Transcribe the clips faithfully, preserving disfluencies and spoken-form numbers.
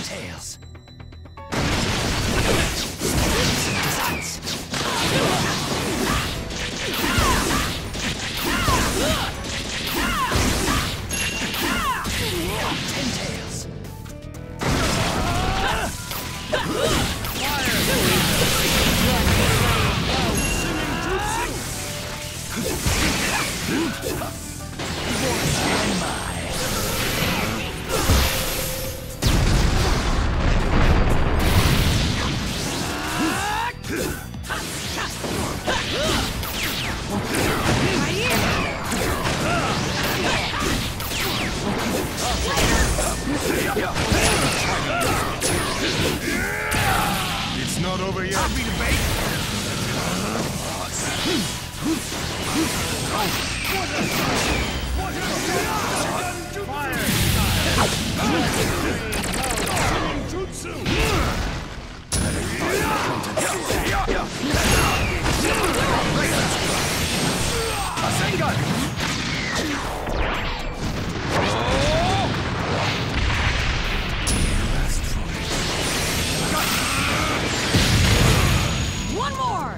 tails. Ten tails. It's not over yet. I'll be the bait. One more!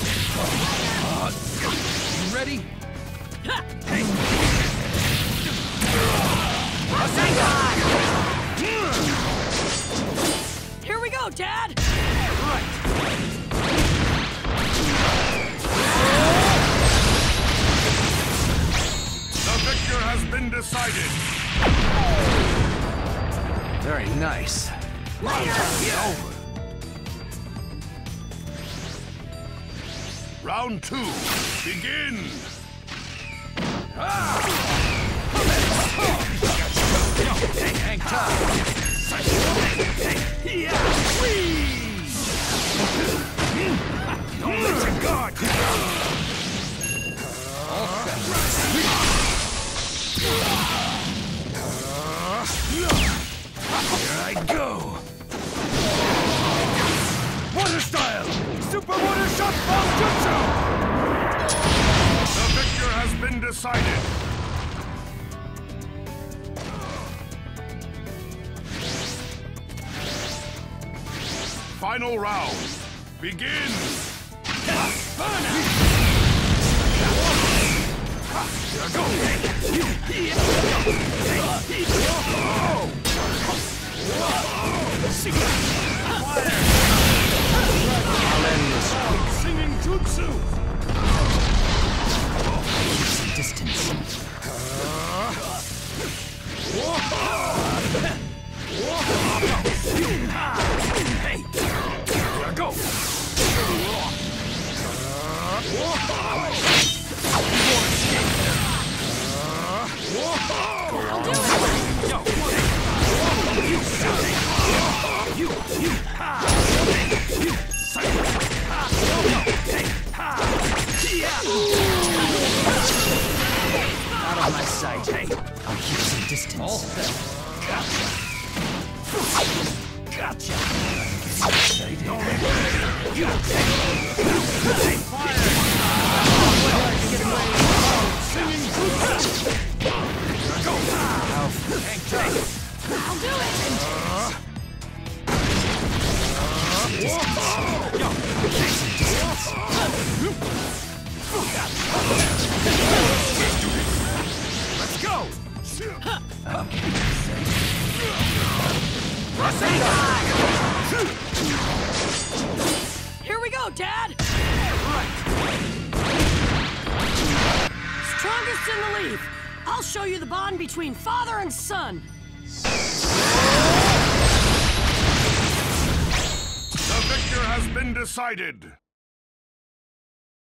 You ready? Here we go, Dad! The victor has been decided. Very nice. Over. Round two, begin. Hang tough. Don't let your guard down. Here I go. Water style! Super water shot ball jutsu! The victor has been decided. Final round. Begin! I'll end this quick. Singing jutsu! Some distance. Hey, here I go. I'll do it! You, you, you, ha! You, out of my sight. Hey, I'll keep some distance. All set. Gotcha. Gotcha. Excited. You. Fire. Singing jutsu. Go. Hang tight. I'll do it! Let's go! Here we go, Dad! Strongest in the leaf. I'll show you the bond between father and son. The victor has been decided.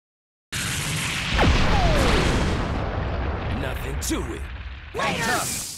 Nothing to it. Later!